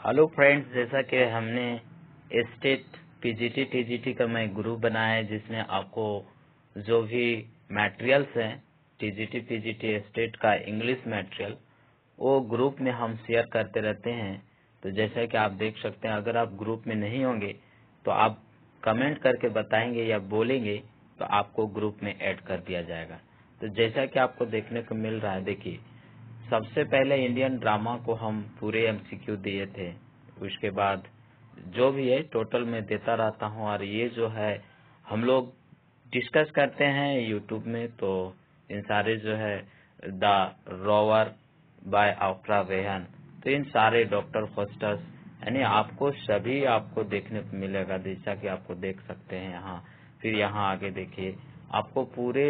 Hello friends, जैसा कि हमने स्टेट पीजीटी टीजीटी का मैं ग्रुप बनाया है जिसमें आपको जो भी मटेरियल्स हैं टीजीटी पीजीटी स्टेट का इंग्लिश मटेरियल वो ग्रुप में हम शेयर करते रहते हैं। तो जैसा कि आप देख सकते हैं, अगर आप ग्रुप में नहीं होंगे तो आप कमेंट करके बताएंगे या बोलेंगे तो आपको ग्रुप में ऐड कर दिया जाएगा। तो जैसा कि आपको देखने को मिल रहा है, देखिए सबसे पहले इंडियन ड्रामा को हम पूरे एमसीक्यू दिए थे। उसके बाद जो भी है टोटल में देता रहता हूँ, और ये जो है हम लोग डिस्कस करते हैं यूट्यूब में। तो इन सारे जो है the rover by Aphra Behn, तो इन सारे डॉक्टर फोस्टर्स यानी आपको सभी आपको देखने को मिलेगा, जैसा कि आपको देख सकते हैं यहाँ। फिर यहाँ आगे देखिए, आपको पूरे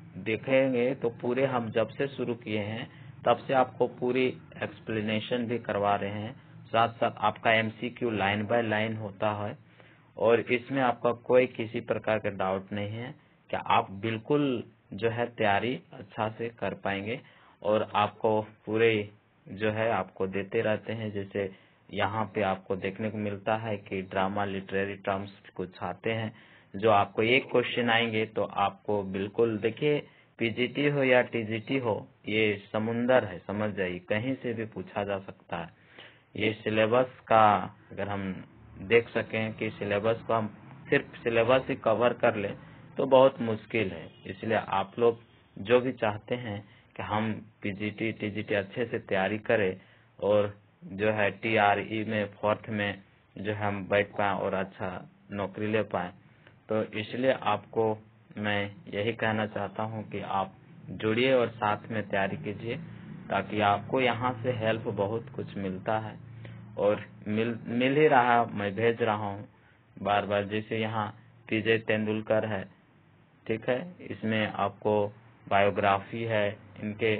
देखेंगे तो पूरे हम जब से शुरू किए हैं तब से आपको पूरी एक्सप्लेनेशन भी करवा रहे हैं, साथ साथ आपका एमसीक्यू लाइन बाय लाइन होता है और इसमें आपका कोई किसी प्रकार का डाउट नहीं है कि आप बिल्कुल जो है तैयारी अच्छा से कर पाएंगे। और आपको पूरे जो है आपको देते रहते हैं। जैसे यहाँ पे आपको देखने को मिलता है कि ड्रामा लिटरेरी टर्म्स कुछ आते हैं जो आपको एक क्वेश्चन आएंगे तो आपको बिल्कुल देखिए, पीजीटी हो या टीजीटी हो, ये समुंदर है, समझ जाइए, कहीं से भी पूछा जा सकता है। ये सिलेबस का अगर हम देख सकें कि सिलेबस को हम सिर्फ सिलेबस ही कवर कर लें तो बहुत मुश्किल है। इसलिए आप लोग जो भी चाहते हैं कि हम पीजीटी टीजीटी अच्छे से तैयारी करें और जो है टीआरई में फोर्थ में जो है हम बैठ पाएं और अच्छा नौकरी ले पाएं, तो इसलिए आपको मैं यही कहना चाहता हूं कि आप जुड़िए और साथ में तैयारी कीजिए, ताकि आपको यहाँ से हेल्प बहुत कुछ मिलता है और मिल ही रहा, मैं भेज रहा हूँ बार बार। जैसे यहाँ पीजे तेंदुलकर है, ठीक है, इसमें आपको बायोग्राफी है इनके।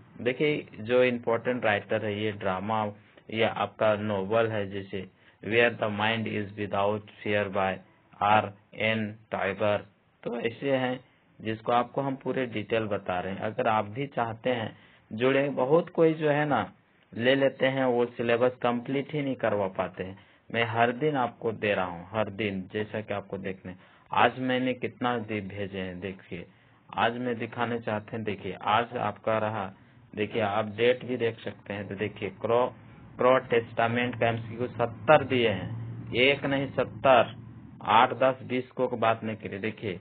देखिए जो इम्पोर्टेंट राइटर है, ये ड्रामा या आपका नोवेल है, जैसे where the mind is without fear by R.N. Tagore. तो ऐसे हैं जिसको आपको हम पूरे डिटेल बता रहे हैं। अगर आप भी चाहते हैं जुड़े, बहुत कोई जो है ना ले लेते हैं, वो सिलेबस कंप्लीट ही नहीं करवा पाते हैं। मैं हर दिन आपको दे रहा हूँ, हर दिन, जैसा कि आपको देखने आज मैंने कितना भेजे हैं। देखिए आज मैं दिखाने चाहते हैं, देखिए आज आपका रहा, देखिए आप डेट भी देख सकते हैं। तो देखिए क्रो टेस्टामेंट का एमसीक्यू 70 दिए हैं, एक नहीं 70, 8 10 20 को बात नहीं करिए। देखिए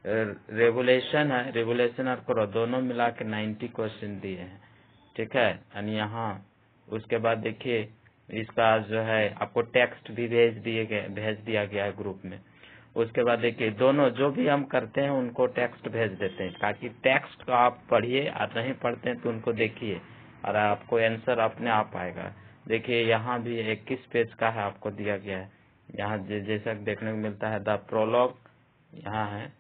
रेगुलेशन है, रेगुलेशन और क्रो दोनों मिला के 90 क्वेश्चन दिए हैं, ठीक है। यानी यहाँ उसके बाद देखिए इसका जो है आपको टेक्स्ट भी भेज दिया गया है ग्रुप में। उसके बाद देखिए दोनों जो भी हम करते हैं उनको टेक्स्ट भेज देते हैं, ताकि टेक्स्ट को आप पढ़िए, और नहीं पढ़ते हैं तो उनको देखिए और आपको आंसर अपने आप आएगा। देखिए यहाँ भी 21 पेज का है, आपको दिया गया है। यहाँ जैसा देखने को मिलता है द प्रोलॉग, यहाँ है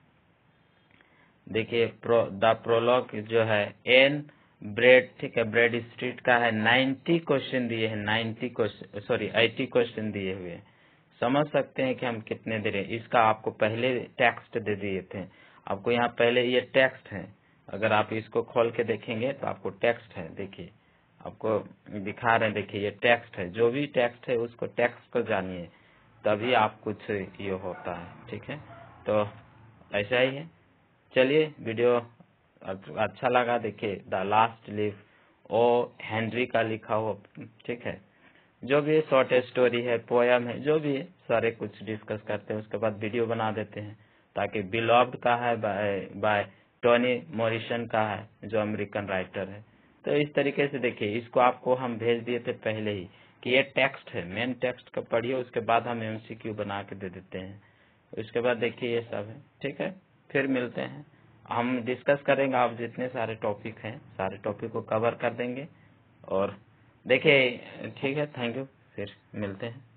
देखिए द प्रोलॉग जो है एन ब्रेड, ठीक है, ब्रेड स्ट्रीट का है। 90 क्वेश्चन दिए हैं, 90 क्वेश्चन, सॉरी 80 क्वेश्चन दिए हुए हैं। समझ सकते हैं कि हम कितने दे रहे हैं। इसका आपको पहले टेक्स्ट दे दिए थे, आपको यहाँ पहले ये टेक्स्ट है। अगर आप इसको खोल के देखेंगे तो आपको टेक्स्ट है, देखिए आपको दिखा रहे हैं, देखिए ये टेक्स्ट है। जो भी टेक्स्ट है उसको टेक्स्ट को जानिए, तभी आप कुछ ये होता है, ठीक है। तो ऐसा ही है। चलिए वीडियो अच्छा लगा, देखिए the last leaf O Henry का लिखा हुआ, ठीक है। जो भी शॉर्ट स्टोरी है, पोयम है, जो भी है सारे कुछ डिस्कस करते हैं, उसके बाद वीडियो बना देते हैं। ताकि बिलॉव्ड का है बाय टोनी मॉरिसन का है, जो अमेरिकन राइटर है। तो इस तरीके से देखिए, इसको आपको हम भेज दिए थे पहले ही कि ये टेक्स्ट है, मेन टेक्स्ट का पढ़िए, उसके बाद हम एमसीक्यू बना के दे देते हैं। उसके बाद देखिए ये सब है, ठीक है। फिर मिलते हैं, हम डिस्कस करेंगे, आप जितने सारे टॉपिक हैं सारे टॉपिक को कवर कर देंगे। और देखिए ठीक है, थैंक यू, फिर मिलते हैं।